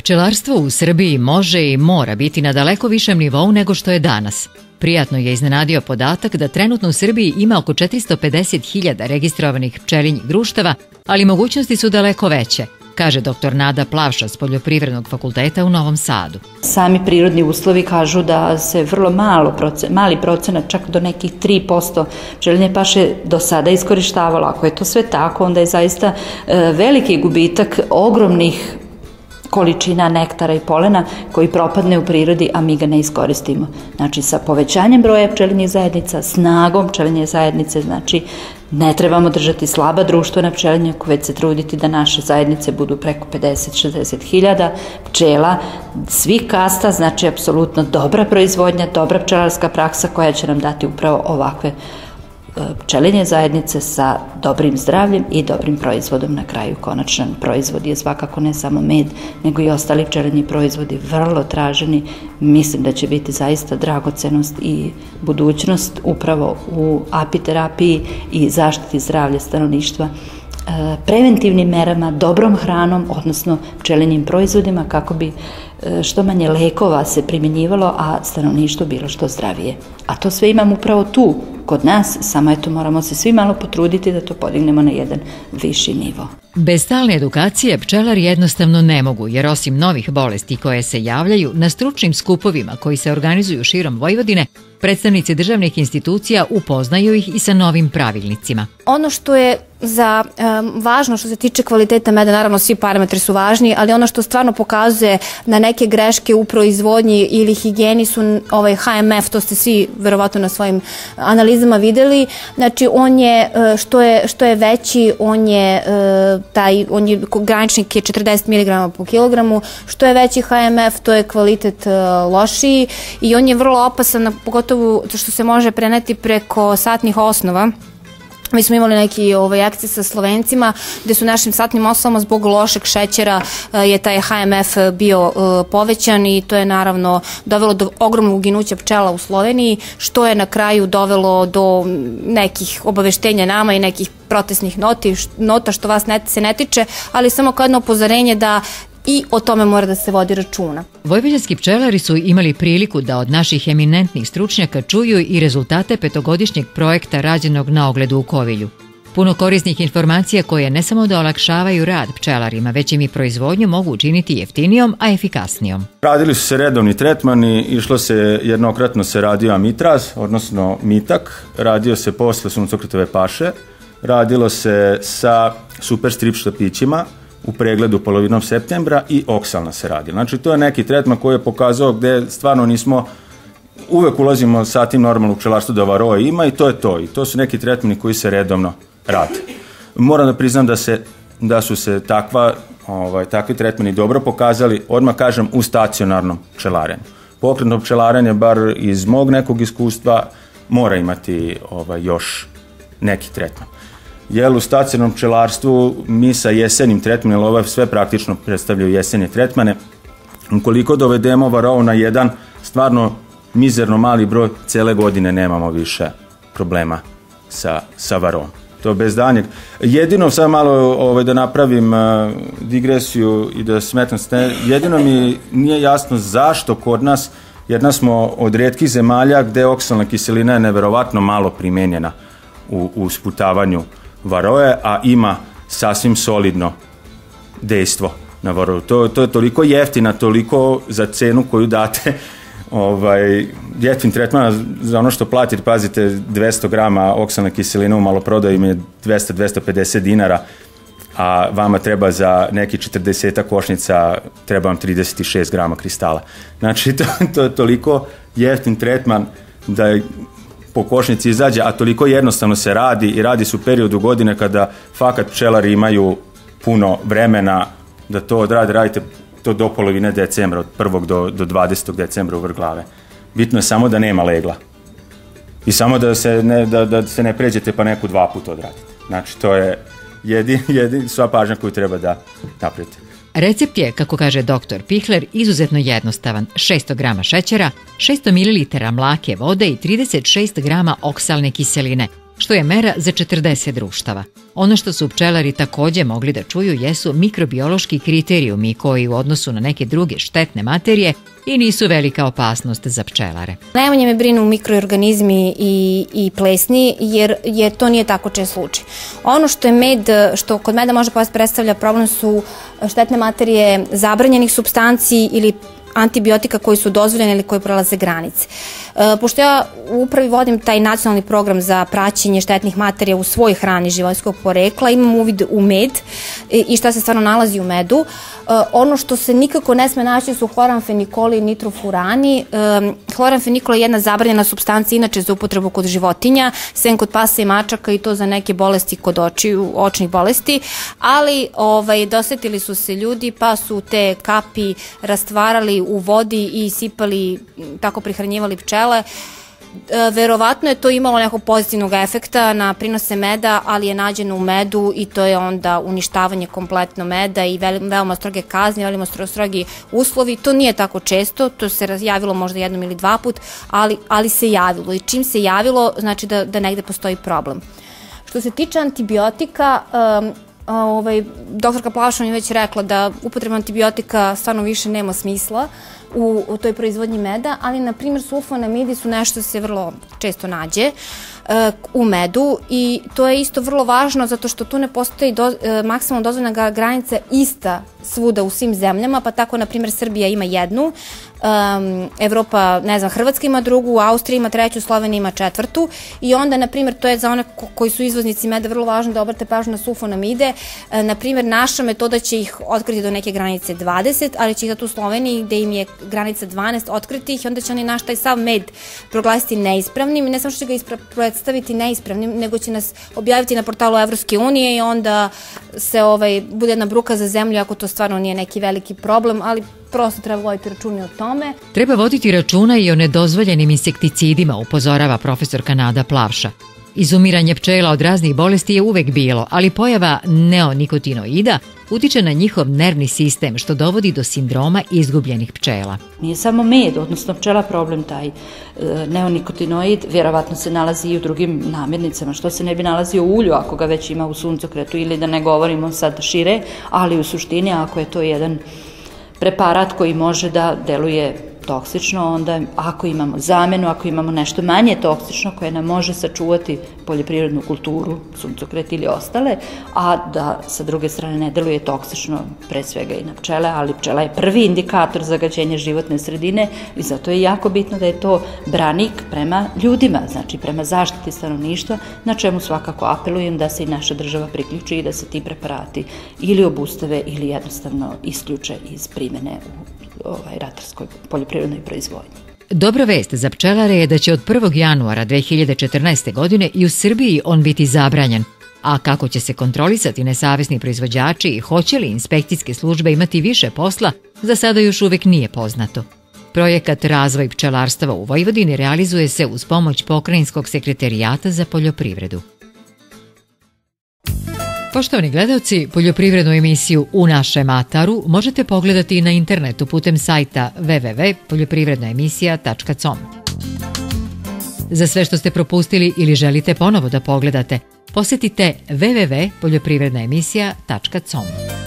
Pčelarstvo u Srbiji može i mora biti na daleko višem nivou nego što je danas. Prijatno je iznenadio podatak da trenutno u Srbiji ima oko 450.000 registrovanih pčelinjih društava, ali mogućnosti su daleko veće, kaže dr. Nada Plavša s Poljoprivrednog fakulteta u Novom Sadu. Sami prirodni uslovi kažu da se vrlo mali procenat, čak do nekih 3% pčelinje paše do sada iskorištavalo. Ako je to sve tako, onda je zaista veliki gubitak ogromnih količina nektara i polena koji propadne u prirodi, a mi ga ne iskoristimo. Znači, sa povećanjem broja pčelinjih zajednica, snagom pčelinje zajednice, znači, ne trebamo držati slaba društvena pčelinjaka, već se truditi da naše zajednice budu preko 50-60 hiljada pčela, svih kasta, znači, apsolutno dobra proizvodnja, dobra pčelarska praksa koja će nam dati upravo ovakve pčelinje zajednice sa dobrim zdravljem i dobrim proizvodom na kraju. Konačan proizvod je svakako ne samo med, nego i ostali pčelinji proizvodi vrlo traženi. Mislim da će biti zaista dragocenost i budućnost upravo u apiterapiji i zaštiti zdravlja stanovništva preventivnim merama, dobrom hranom, odnosno pčelinjim proizvodima kako bi što manje lekova se primjenjivalo, a stanovništvo bilo što zdravije. A to sve imamo upravo tu, kod nas, samo eto moramo se svi malo potruditi da to podignemo na jedan viši nivo. Bez stalne edukacije pčelari jednostavno ne mogu, jer osim novih bolesti koje se javljaju na stručnim skupovima koji se organizuju širom Vojvodine, predstavnici državnih institucija upoznaju ih i sa novim pravilnicima. Ono što je važno što se tiče kvaliteta meda, naravno svi parametri su važni, ali ono što stvarno pokazuje na neke greške u proizvodnji ili higijeni su ovaj HMF, to ste svi verovatno na svojim analizama videli. Znači on je, što je veći, on je graničnik je 40 mg po kilogramu, što je veći HMF, to je kvalitet lošiji i on je vrlo opasan, pogotovo što se može preneti preko satnih osnova. Mi smo imali neki akcije sa Slovencima gde su našim satnim osnovama zbog lošeg šećera je taj HMF bio povećan i to je naravno dovelo do ogromnog uginuća pčela u Sloveniji, što je na kraju dovelo do nekih obaveštenja nama i nekih protestnih nota što vas se ne tiče, ali samo kao jedno upozorenje da i o tome mora da se vodi računa. Vojvođanski pčelari su imali priliku da od naših eminentnih stručnjaka čuju i rezultate petogodišnjeg projekta rađenog na ogledu u Kovilju. Puno korisnih informacija koje ne samo da olakšavaju rad pčelarima, već im i proizvodnju mogu učiniti jeftinijom, a efikasnijom. Radili su se redovni tretmani, jednokratno se radio amitraz, odnosno mitak, radio se posle suncokrotove paše, radilo se sa super strip štapićima, u pregledu polovinom septembra i oksalna se radi. Znači, to je neki tretman koji je pokazao gde stvarno nismo, uvek ulazimo sa tim normalno u pčelarstvu da varoje ima i to je to. I to su neki tretmani koji se redovno rade. Moram da priznam da su se takvi tretmani dobro pokazali, odmah kažem, u stacionarnom pčelarenju. Pokretno pčelarenje, bar iz mog nekog iskustva, mora imati još neki tretman. Jer u stacionarnom pčelarstvu mi sa jesenjim tretmanom, jer ove sve praktično predstavljaju jesenje tretmane, ukoliko dovedemo varou na jedan stvarno mizerno mali broj, cele godine nemamo više problema sa varom. To bez danjeg. Jedino sad malo da napravim digresiju i da smetam se, jedino mi nije jasno zašto kod nas, jedna smo od retkih zemalja gde oksalna kiselina je neverovatno malo primenjena u sputavanju varoje, a ima sasvim solidno dejstvo na varoju. To je toliko jeftina, toliko za cenu koju date jeftin tretman za ono što platite, pazite, 200 grama oksalne kiseline u maloprodaju im je 200-250 dinara, a vama treba za neki 40 košnica, treba vam 36 grama kristala. Znači, to je toliko jeftin tretman da je po košnici izađe, a toliko jednostavno se radi i radi se u periodu godine kada fakat pčelari imaju puno vremena da to odrade, radite to do polovine decembra, od 1. do 20. decembra u vrh glave. Bitno je samo da nema legla i samo da se ne pređete pa neku 2 puta odradite. Znači, to je sva pažnja koju treba da napravite. Recept je, kako kaže dr. Pihler, izuzetno jednostavan. 600 grama šećera, 600 ml mlake vode i 36 grama oksalne kiseline. što je mera za 40 društava. Ono što su pčelari takođe mogli da čuju jesu mikrobiološki kriterijumi koji u odnosu na neke druge štetne materije i nisu velika opasnost za pčelare. Najmanje me brinu mikroorganizmi i plesni, jer to nije tako čest slučaj. Ono što je med, što kod meda može predstavlja problem su štetne materije zabranjenih supstanci ili antibiotika koji su dozvoljeni ili koji prelaze granice. Pošto ja u upravi vodim taj nacionalni program za praćenje štetnih materija u svoj hrani životinjskog porekla, imam uvid u med i šta se stvarno nalazi u medu. Ono što se nikako ne sme naći su hloramfenikoli i nitrofurani. Hloramfenikol je jedna zabranjena supstancija inače za upotrebu kod životinja, sem kod pasa i mačaka i to za neke bolesti kod očiju, očnih bolesti, ali dosetili su se ljudi pa su te kapi rastvarali u vodi i sipali, tako prihranjivali pčele. Verovatno je to imalo nekog pozitivnog efekta na prinose meda, ali je nađeno u medu i to je onda uništavanje kompletno meda i veoma stroge kazne, veoma strogi uslovi. To nije tako često, to se javilo možda jednom ili dva put, ali se javilo i čim se javilo znači da negde postoji problem. Što se tiče antibiotika, doktorka Plavša mi je već rekla da upotreba antibiotika stvarno više nema smisla u toj proizvodnji meda, ali na primjer sulfonamidi su nešto se vrlo često nađe u medu i to je isto vrlo važno zato što tu ne postoji maksimalno dozvoljena granica ista svuda u svim zemljama, pa tako na primjer Srbija ima jednu, Evropa, ne znam, Hrvatska ima drugu, Austrija ima treću, Slovenija ima četvrtu i onda, na primjer, to je za one koji su izvoznici meda vrlo važno da obrate pažnju na sulfonamide. Na primjer, naša metoda će ih otkriti do neke granice 20, ali će ih zato u Sloveniji, gde im je granica 12, otkriti ih i onda će oni naš taj sav med proglasiti neispravnim i ne samo što će ga predstaviti neispravnim, nego će nas objaviti na portalu Evropske unije i onda se bude jedna bruka za zemlju ako to stvarno nije neki veliki problem, ali prosto treba voditi računa o tome. Treba voditi računa i o nedozvoljenim insekticidima, upozorava profesorka Nada Plavša. Izumiranje pčela od raznih bolesti je uvek bilo, ali pojava neonikotinoida utiče na njihov nervni sistem, što dovodi do sindroma izgubljenih pčela. Nije samo med, odnosno pčela problem taj neonikotinoid, vjerovatno se nalazi i u drugim namirnicama, što se ne bi nalazio u ulju ako ga već ima u suncokretu ili da ne govorimo sad šire, ali u suštini ako je to jedan preparat koji može da deluje toksično, onda ako imamo zamenu, ako imamo nešto manje toksično koje nam može sačuvati poljoprivrednu kulturu, suncokret ili ostale, a da sa druge strane ne deluje toksično pre svega i na pčele, ali pčela je prvi indikator zagađenja životne sredine i zato je jako bitno da je to branik prema ljudima, znači prema zaštiti stanovništva, na čemu svakako apelujem da se i naša država priključi i da se ti preparati ili obustave ili jednostavno isključe iz primene u ratarskoj poljoprivrednoj proizvodnji. Dobra vest za pčelare je da će od 1. januara 2014. godine i u Srbiji on biti zabranjen, a kako će se kontrolisati nesavesni proizvođači i hoće li inspekcijske službe imati više posla, za sada još uvek nije poznato. Projekat Razvoj pčelarstva u Vojvodini realizuje se uz pomoć Pokrajinskog sekretarijata za poljoprivredu. Poštovani gledalci, poljoprivrednu emisiju U našem ataru možete pogledati i na internetu putem sajta www.poljoprivrednaemisija.com. Za sve što ste propustili ili želite ponovo da pogledate, posetite www.poljoprivrednaemisija.com.